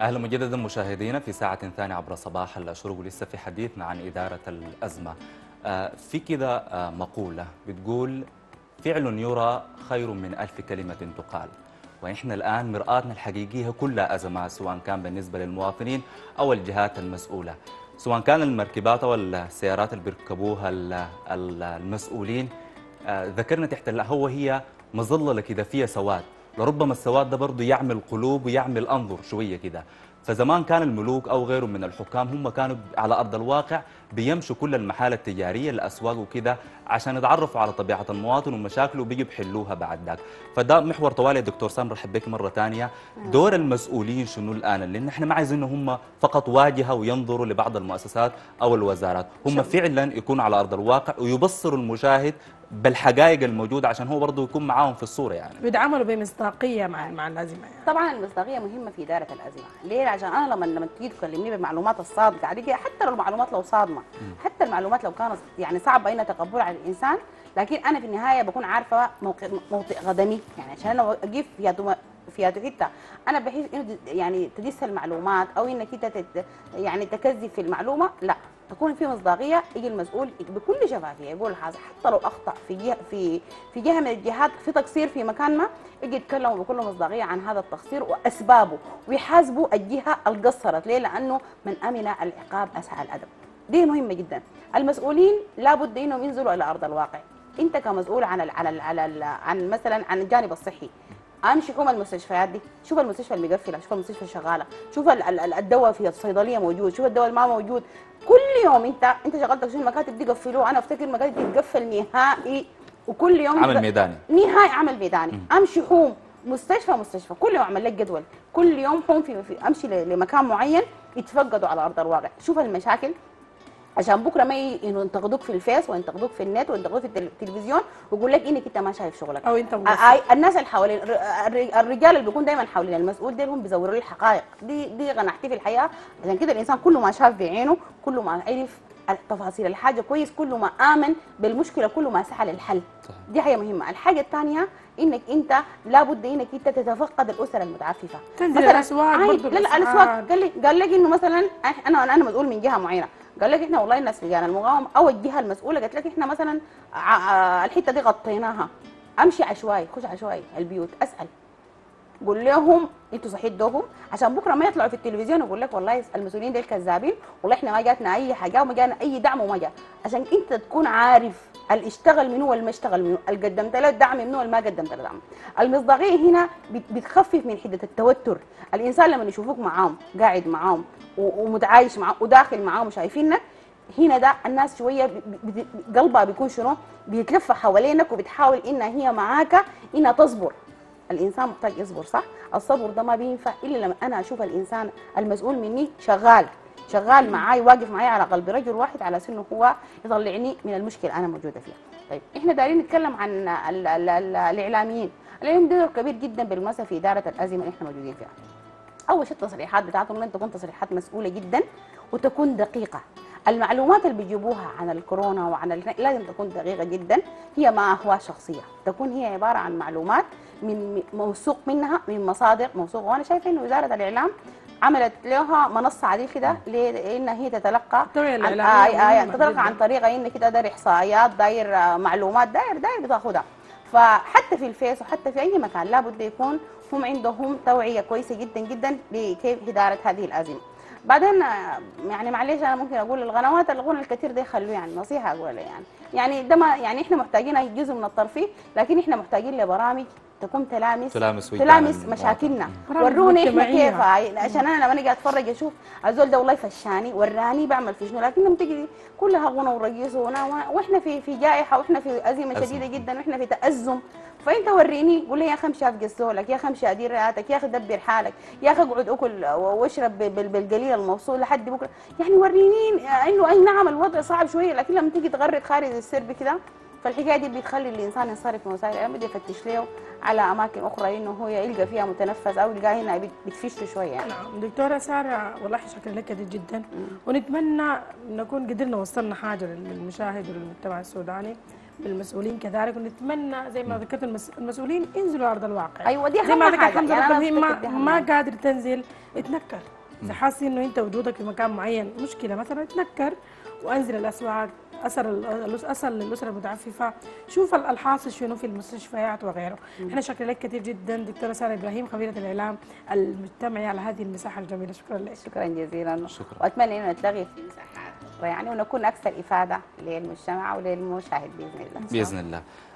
أهلا مجددا مشاهدينا في ساعة ثانية عبر صباح الشروق، ولسه في حديثنا عن إدارة الأزمة. في كده مقولة بتقول: فعل يرى خير من ألف كلمة تقال. وإحنا الآن مرآتنا الحقيقية كلها أزمات، سواء كان بالنسبة للمواطنين أو الجهات المسؤولة، سواء كان المركبات أو السيارات اللي بيركبوها المسؤولين. ذكرنا تحت هي مظلة كده فيها سواد، لربما السواد ده برضه يعمل قلوب ويعمل أنظر شوية كده. فزمان كان الملوك أو غيرهم من الحكام هم كانوا على أرض الواقع بيمشوا كل المحال التجارية الأسواق وكده عشان يتعرفوا على طبيعة المواطن ومشاكله وبيجوا بيحلوها بعد ذاك. فده محور طوال يا دكتور سام، رحب بك مرة ثانية. دور المسؤولين شنو الآن؟ لأن احنا ما عايزين هم فقط واجهة وينظروا لبعض المؤسسات أو الوزارات، هم فعلا يكونوا على أرض الواقع ويبصروا المشاهد بالحقائق الموجودة عشان هو برضه يكون معاهم في الصورة يعني. بيتعاملوا بمصداقية مع الأزمة يعني. طبعا المصداقية مهمة في إدارة الأزمة، ليه؟ عشان أنا لما تيجي تكلمني بالمعلومات الصادقة عليك، حتى لو المعلومات لو صادمة، حتى المعلومات لو كانت يعني صعبة أن تقبلها على الإنسان، لكن أنا في النهاية بكون عارفة موطئ قدمي، يعني عشان أنا أقف في حتة أنا بحيث إنه يعني تدس المعلومات أو إنك أنت يعني تكذب في المعلومة، لا، تكون في مصداقيه. يجي المسؤول بكل شفافيه يقول حاجه، حتى لو اخطا في جهه من الجهات، في تقصير في مكان ما، يجي يتكلموا بكل مصداقيه عن هذا التقصير واسبابه، ويحاسبوا الجهه اللي قصرت. ليه؟ لانه من امن العقاب اساء الادب. دي مهمه جدا. المسؤولين لابد انهم ينزلوا الى ارض الواقع. انت كمسؤول عن مثلا عن الجانب الصحي، امشي حوم المستشفيات دي، شوف المستشفى المقفله، شوف المستشفى الشغاله، شوف الدواء في الصيدليه موجود، شوف الدواء ما موجود. كل يوم انت شغلتك شو المكاتب دي قفلوه، انا افتكر المكاتب دي تقفل نهائي، وكل يوم عمل ميداني نهائي عمل ميداني. امشي حوم مستشفى كل يوم اعمل لك جدول، كل يوم حوم في امشي لمكان معين يتفقدوا على ارض الواقع، شوف المشاكل عشان بكره ما ينتقدوك في الفيس وينتقدوك في النت وينتقدوك في التلفزيون ويقول لك انك انت ما شايف شغلك، او انت الناس اللي حوالين الرجال اللي بيكون دايما حوالين المسؤول دي هم بيزوروا لي الحقائق دي غنحتي في الحياه. عشان كده الانسان كل ما شاف بعينه، كل ما عرف تفاصيل الحاجه كويس، كل ما امن بالمشكله، كل ما سعى للحل. دي حاجه مهمه. الحاجه الثانيه انك انت لابد انك انت تتفقد الاسر المتعففه، تنزل الاسواق برضه. لا الاسواق قال لك انه مثلا انا مسؤول من جهه معينه، قال لك احنا والله الناس لجان المقاومه او الجهه المسؤوله قالت لك احنا مثلا الحته دي غطيناها، امشي عشوائي، خش عشوائي البيوت اسال، قول لهم انتوا صحيح دوهم، عشان بكره ما يطلعوا في التلفزيون ويقول لك والله المسؤولين دول كذابين، والله احنا ما جاتنا اي حاجه وما جانا اي دعم وما جاء. عشان انت تكون عارف اللي اشتغل منو واللي ما اشتغل منو، اللي قدمت له الدعم منو واللي ما قدمت له دعم. المصداقيه هنا بتخفف من حده التوتر. الانسان لما يشوفوك معاهم، قاعد معاهم ومتعايش معاهم وداخل معاهم وشايفينك، هنا ده الناس شويه قلبها بيكون شنو؟ بيتلف حوالينك وبتحاول انها هي معاك انها تصبر. الانسان محتاج يصبر، صح؟ الصبر ده ما بينفع الا لما انا اشوف الانسان المسؤول مني شغال معاي، واقف معاي على قلب رجل واحد على انه هو يطلعني من المشكله انا موجوده فيها. طيب احنا دايرين نتكلم عن الاعلاميين. الاعلاميين دور كبير جدا بالمناسبه في اداره الازمه اللي احنا موجودين فيها. اول شيء التصريحات بتاعتهم لن تكون تصريحات مسؤوله جدا وتكون دقيقه. المعلومات اللي بيجيبوها عن الكورونا وعن لازم تكون دقيقه جدا، هي ما اهواء شخصيه، تكون هي عباره عن معلومات من موثوق منها من مصادر موثوقه. وانا شايفه انه وزاره الاعلام عملت لها منصه عديل كده لان هي تتلقى عن طريقه انك كده داير احصائيات، داير معلومات، داير بتاخدها. فحتى في الفيس وحتى في اي مكان لابد يكون هم عندهم توعيه كويسه جدا جدا لكيف اداره هذه الازمه. بعدين يعني معلش انا ممكن اقول القنوات الغنى الكثير ده يخلوه، يعني نصيحه اقولها يعني ده ما يعني احنا محتاجين جزء من الترفيه، لكن احنا محتاجين لبرامج تكون تلامس مشاكلنا. وروني احنا كيف، عشان انا لما اجي اتفرج اشوف الزول ده والله فشاني وراني بعمل في شنو، لكن لما تيجي كلها غنى ورقيص واحنا في جائحه واحنا في ازمه شديده جدا واحنا في تازم، فانت وريني قول لي يا اخي امشي افقس زولك، يا اخي امشي ادير راتك، يا اخي دبر حالك، يا اخي اقعد اكل واشرب بالقليل الموصول لحد بكره، يعني وريني انه اي نعم الوضع صعب شويه، لكن لما تيجي تغرق خارج السرب كده، فالحكايه دي بتخلي الانسان ينصرف من وسائل الاعلام، بده يفتش له على اماكن اخرى انه هو يلقى فيها متنفس او يلقى هنا بتفش له شويه يعني. نعم دكتوره ساره، والله شكرا لك كثير جدا، ونتمنى نكون قدرنا وصلنا حاجه للمشاهد وللمجتمع السوداني بالمسؤولين كذلك، ونتمنى زي ما ذكرت المسؤولين ينزلوا ارض الواقع. ايوه دي زي ما ذكرت حاجه حمزه يعني ما قادر تنزل اتنكر اذا حاسس انه انت وجودك في مكان معين مشكله مثلا اتنكر وانزل الاسواق، اسال للاسره المتعففه، شوف الحاصل شنو في المستشفيات وغيره. احنا شكرا لك كثير جدا دكتوره ساره ابراهيم خبيره الاعلام المجتمعي على هذه المساحه الجميله، شكرا لك. شكرا جزيلا. شكرا. واتمنى انه نتلغي في مساحات أخرى يعني ونكون اكثر افاده للمجتمع وللمشاهد باذن الله. باذن الله.